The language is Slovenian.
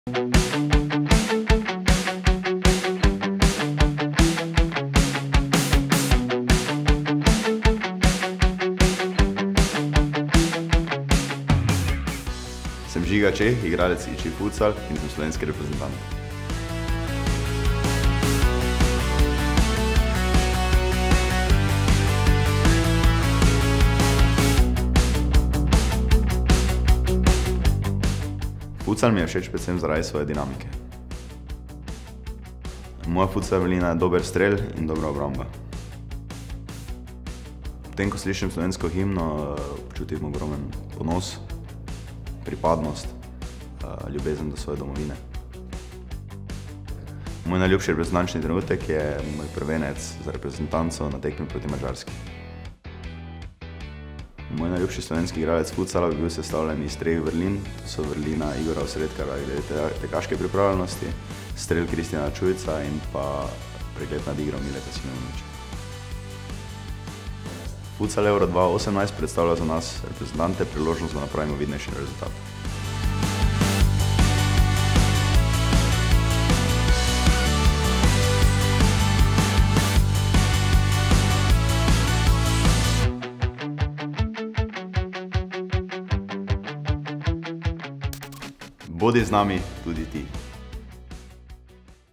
Sem Žiga Čeh, igralec IČI Futsal in sem slovenski reprezentant. Futsal mi je všeč predvsem zaradi svoje dinamike. Moja futsal velina je dober strel in dobra obramba. Potem, ko slišim slovensko himno, občutim ogromen ponos, pripadnost, ljubezen do svoje domovine. Moj najljubši reprezentančni trenutek je moj prvenec za reprezentanco na tekmi proti Madžarski. Moj najljubši slovenski igralec futsala bi bil sestavljen iz 3 vrlin, to so vrlina Igorja Osredkarja glede tekaške pripravljenosti, strel Kristjana Čujca in pa pregled nad igro Mileta Simonovića. Futsal Euro 2018 predstavlja za nas reprezentante priložnost, da napravimo vidnejši rezultat. Bodi z nami tudi ti.